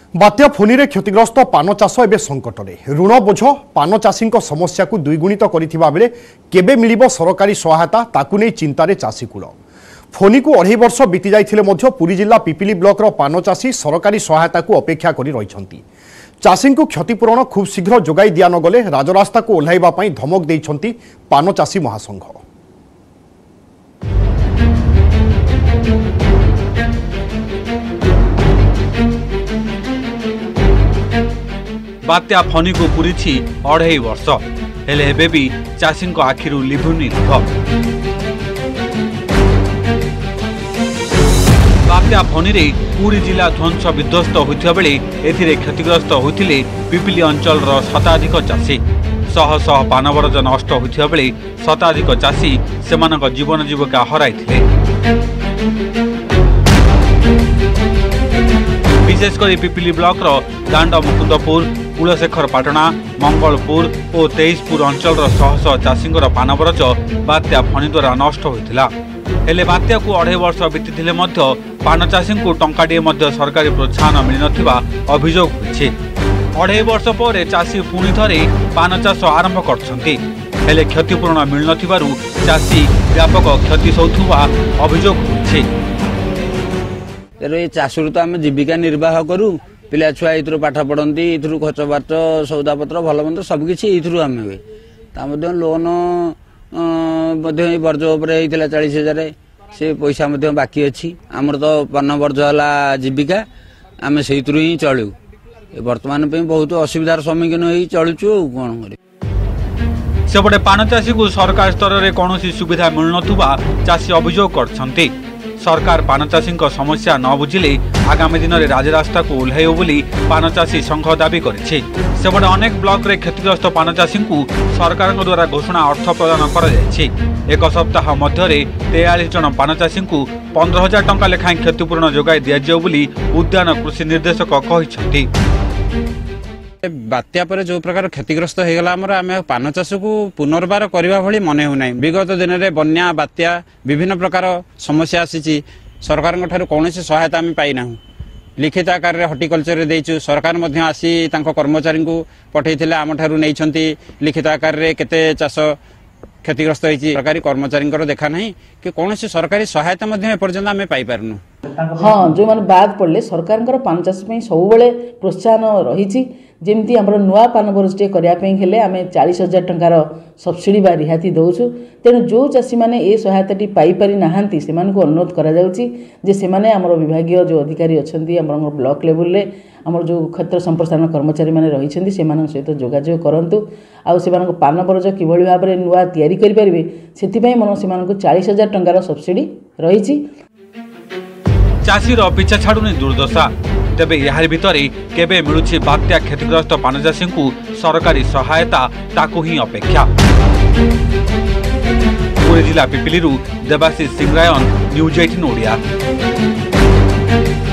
बात्या फोनी रे क्षतिग्रस्त पान चाष एवं संकट में ऋण बोझ पान चाषी समस्या को द्विगुणित करिथिबा बेले केबे मिलिबो सरकारी सहायता ताकु नै चिंतारे चाषीकूल। फोनी को 2.5 वर्ष बीती जाइथिले मध्य पुरी जिला पिपिली ब्लॉक रो पान चाषी सरकारी सहायता को अपेक्षा करि रहिछंती। चाषी को क्षतिपूरण खूब शीघ्र जोगाई दिया न गले राजरास्ता को ओह्लाइबा पई धमक दैछंती पान चाषी महासंघ। बात्या फनी को पूरी 2.5 वर्ष हेले हेबे भी चाषी आखिर लिभुनी लुह। बात्या फनी रे पूरी जिला ध्वंस विध्वस्त होता बेले एथिरे क्षतिग्रस्त होते पिपिली अंचल शताधिक चाषी। शह शह पानबरज नष्ट होता बेले शताधिक चाषी सेमानक जीवन जीविका हराइथिले। विशेषकर पिपिली ब्लॉक दांड मुकुंदपुर कुलशेखर पाटना मंगलपुर और तेईसपुर अंचल शह शह चाषी पानबरज बात्या फनी द्वारा नष्ट होता। हेले बात्या को 2.5 वर्ष बीती पान चाषी को टंकाटे सरकारी प्रोत्साहन मिल नथिबा अभियोग होइछे। 2.5 वर्ष पर चाषी पुणी थरे पान चाष आरंभ करछंती हेले क्षतिपूरण मिल नथिबारु चाषी व्यापक क्षति सौथुवा अभियोग होइछे। चाषरू तो आम जीविका निर्वाह करूँ पिला छुआ ये पाठ पढ़ती ये खर्च बात सौदा पत्र भल मंद सबकि आम हुए लोन वर्ज उपर 40,000 से पैसा बाकी अच्छी आमर तो पान वर्ज है जीविका आम से ही चलू बर्तमान बहुत असुविधार सम्मुखीन हो चलुचु कौन कर सेपटे पान चाषी को सरकार स्तर में कौन सुविधा मिलुवा चाषी अभियोग करछंती। सरकार पान चाषी समस्या न बुझिले आगामी दिन में राजरास्ता को ओह्लाइब बोली पान चाषी संघ दाबी करिछि। सेपटे अनेक ब्लॉक रे क्षतिग्रस्त पान चाषी को सरकार द्वारा घोषणा अर्थ प्रदान कर एक सप्ताह मध्य 43 जन पान चाषी को 15,000 टंका लेखाएं क्षतिपूरण जोगाई दिया बोली उद्यान कृषि निर्देशक कहिसेंती। बात्या पर जो प्रकार क्षतिग्रस्त हो गला आम पान चाष को पुनर्बार करने भली मन होना। विगत दिन में बन्या बात्या विभिन्न प्रकार समस्या आसी सरकार कौन सहायता आम पाईना। लिखित आकार में हर्टिकल्चर देचु सरकार आसी कर्मचारी को पठे आम ठारू नहीं लिखित आकार में केते चाष क्षतिग्रस्त होती सरकारी कर्मचारी देखा ना कि कौन सरकारी सहायता एपर्यंत आम पाइपारनु। हाँ जो मैंने बाद पड़े सरकार पान चाष सब प्रोत्साहन रही जमती आम नुआ पान बरजटे करने आम 40,000 टंकार सब्सिडी बा रिहाती दौचु। तेणु जो चाषी मैंने ये सहायताटी पाइपारि नाहांती से अनुरोध कराने आमर विभागीय जो अधिकारी अच्छा ब्लॉक लेवल रे आमर जो क्षेत्र संप्रसारण कर्मचारी मैंने रही सहित जोगाजोग करूँ आउ पान बरज किभली भाव में नुआ तैयारी करेंगे से मन से 40,000 टंकार सब्सिडी रही। चाषी पिछा छाड़ुनी दुर्दशा तेबे यार भितर केबे मिलुछि बात्या क्षतिग्रस्त पान चाषी को सरकारी सहायता ताकू ही अपेक्षा। पूरी जिला पिपिली देवाशीष सिंह रायन न्यूज 18 ओडिया।